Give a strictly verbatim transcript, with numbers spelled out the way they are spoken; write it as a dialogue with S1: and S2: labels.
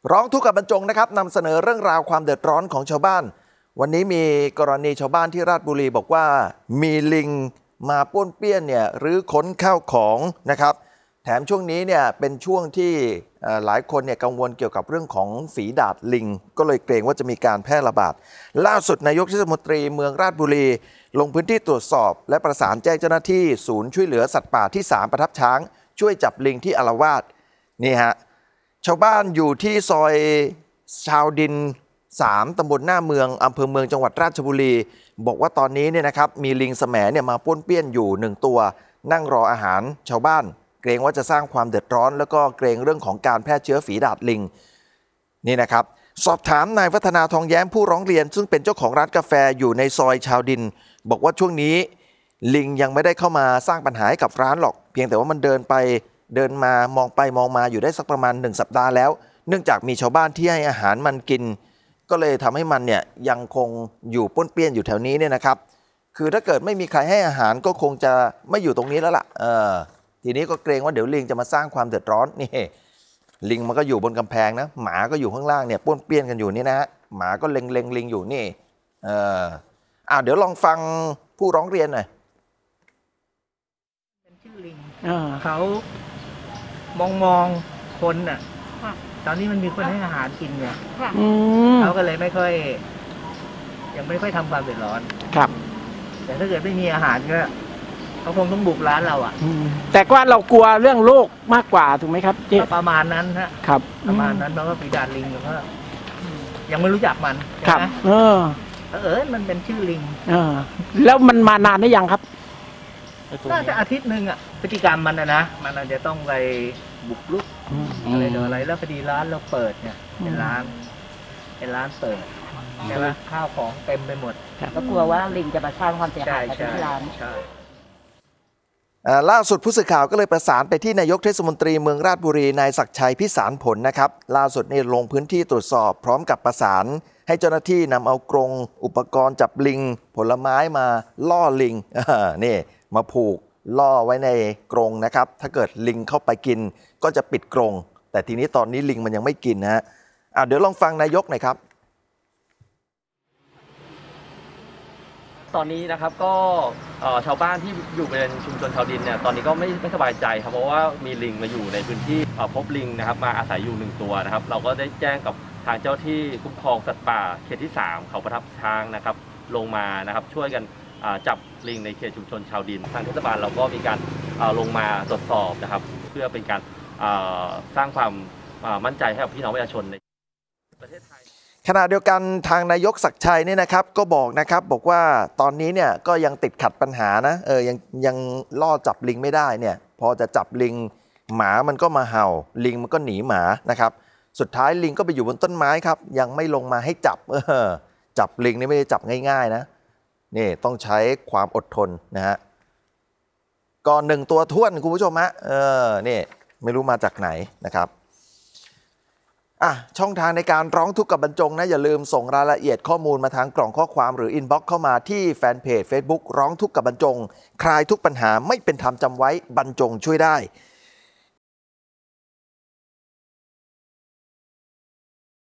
S1: ร้องทุกข์กับบรรจงนะครับนำเสนอเรื่องราวความเดือดร้อนของชาวบ้านวันนี้มีกรณีชาวบ้านที่ราชบุรีบอกว่ามีลิงมาป้วนเปี้ยนเนี่ยหรือค้นข้าวของนะครับแถมช่วงนี้เนี่ยเป็นช่วงที่หลายคนเนี่ยกังวลเกี่ยวกับเรื่องของฝีดาษลิงก็เลยเกรงว่าจะมีการแพร่ระบาดล่าสุดนายกเทศมนตรีเมืองราชบุรีลงพื้นที่ตรวจสอบและประสานแจ้งเจ้าหน้าที่ศูนย์ช่วยเหลือสัตว์ป่าที่สามประทับช้างช่วยจับลิงที่อาละวาดนี่ฮะชาวบ้านอยู่ที่ซอยชาวดินสามตำบลหน้าเมืองอำเภอเมืองจังหวัดราชบุรีบอกว่าตอนนี้เนี่ยนะครับมีลิงแสมเนี่ยมาป้วนเปี้ยนอยู่หนึ่งตัวนั่งรออาหารชาวบ้านเกรงว่าจะสร้างความเดือดร้อนแล้วก็เกรงเรื่องของการแพร่เชื้อฝีดาษลิงนี่นะครับสอบถามนายวัฒนาทองแย้มผู้ร้องเรียนซึ่งเป็นเจ้าของร้านกาแฟอยู่ในซอยชาวดินบอกว่าช่วงนี้ลิงยังไม่ได้เข้ามาสร้างปัญหาให้กับร้านหรอกเพียงแต่ว่ามันเดินไปเดินมามองไปมองมาอยู่ได้สักประมาณหนึ่งสัปดาห์แล้วเนื่องจากมีชาวบ้านที่ให้อาหารมันกินก็เลยทำให้มันเนี่ยยังคงอยู่ป้วนเปี้ยนอยู่แถวนี้เนี่ยนะครับคือถ้าเกิดไม่มีใครให้อาหารก็คงจะไม่อยู่ตรงนี้แล้วล่ะเออทีนี้ก็เกรงว่าเดี๋ยวลิงจะมาสร้างความเดือดร้อนนี่ลิงมันก็อยู่บนกำแพงนะหมาก็อยู่ข้างล่างเนี่ยป้วนเปี้ยนกันอยู่นี่นะฮะหมาก็เล็งเล็งลิงอยู่นี่เอออ่าเดี๋ยวลองฟังผู้ร้องเรียนหน่อย
S2: เป็นชื่อลิงเขามองมองคนอ่ะตอนนี้มันมีคนให้อาหารกินเนี่ยเขาก็เลยไม่ค่อยยังไม่ค่อยทำความเดือดร้อน
S3: ครับ
S2: แต่ถ้าเกิดไม่มีอาหารก็เขาคงต้องบุกร้านเราอ่ะ
S3: แต่ว่าเรากลัวเรื่องโรคมากกว่าถูกไหมครับเจ๊
S2: ประมาณนั้นฮะ
S3: ครับ
S2: ประมาณนั้นเพราะว่าฝีดาษลิงก็ยังไม่รู้จักมัน
S3: ครับเออ
S2: เออมันเป็นชื่อลิง
S3: เออแล้วมันมานานหรือยังครับ
S2: น่าจะอาทิตย์หนึ่งอ่ะพฤติกรรมมันนะนะมันอาจจะต้องไปบุกรุกอะไรต่ออะไรแล้วพอดีร้านเราเปิดเนี่ยเป็นร้านเป็นร้านเปิดใช่ไหมข้าวของเต็มไปหมด
S4: ก็กลัวว่าลิงจะมาสร้างความเสียหายกับที่ร้าน
S1: ล่าสุดผู้สื่อข่าวก็เลยประสานไปที่นายกเทศมนตรีเมืองราชบุรีนายศักดิ์ชัยพิสารผลนะครับล่าสุดนี่ลงพื้นที่ตรวจสอบพร้อมกับประสานให้เจ้าหน้าที่นำเอากรงอุปกรณ์จับลิงผลไม้มาล่อลิงนี่มาผูกล่อไว้ในกรงนะครับถ้าเกิดลิงเข้าไปกินก็จะปิดกรงแต่ทีนี้ตอนนี้ลิงมันยังไม่กินนะฮะเดี๋ยวลองฟังนายกหน่อยครับ
S5: ตอนนี้นะครับก็ชาวบ้านที่อยู่บริเวณชุมชนชาวดินเนี่ยตอนนี้ก็ไม่ไม่สบายใจครับเพราะว่ามีลิงมาอยู่ในพื้นที่พบลิงนะครับมาอาศัยอยู่หนึ่งตัวนะครับเราก็ได้แจ้งกับทางเจ้าที่คุ้มครองสัตว์ป่าเขตที่สามเขาประทับช้างนะครับลงมานะครับช่วยกันจับลิงในเขตชุมชนชาวดินทางเทศบาลเราก็มีการลงมาตรวจสอบนะครับเพื่อเป็นการสร้างความมั่นใจให้กับพี่น้องประชาชนในประเทศไทย
S1: ขณะเดียวกันทางนายกศักดิ์ชัยเนี่ยนะครับก็บอกนะครับบอกว่าตอนนี้เนี่ยก็ยังติดขัดปัญหานะเออยังยังล่อจับลิงไม่ได้เนี่ยพอจะจับลิงหมามันก็มาเห่าลิงมันก็หนีหมานะครับสุดท้ายลิงก็ไปอยู่บนต้นไม้ครับยังไม่ลงมาให้จับเออจับลิงนี่ไม่ได้จับง่ายๆนะนี่ต้องใช้ความอดทนนะฮะก่อนหนึ่งตัวท้วนคุณผู้ชมฮะเออนี่ไม่รู้มาจากไหนนะครับอ่ะช่องทางในการร้องทุกข์กับบรรจงนะอย่าลืมส่งรายละเอียดข้อมูลมาทางกล่องข้อความหรืออินบ็อกซ์เข้ามาที่แฟนเพจ Facebook ร้องทุกข์กับบรรจงคลายทุกปัญหาไม่เป็นธรรมจำไว้บรรจงช่วยได้